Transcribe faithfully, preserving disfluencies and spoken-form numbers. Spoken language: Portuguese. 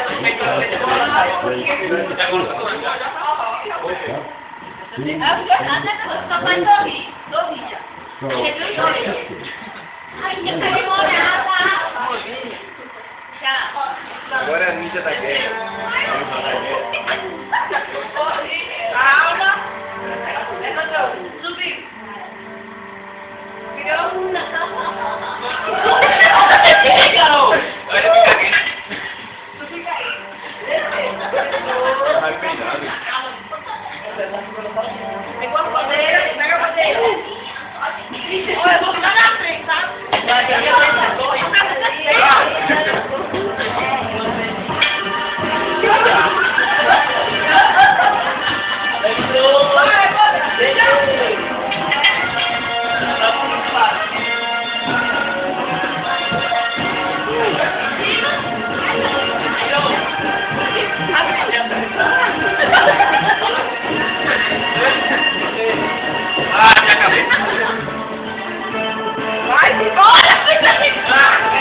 Agora é a ninja da guerra. Calma. Subir. Virou. Vai peidado. Pegou a bandeira, pega a bandeira. Olha, eu vou ficar na frente, tá? Vai, vai, vai embora!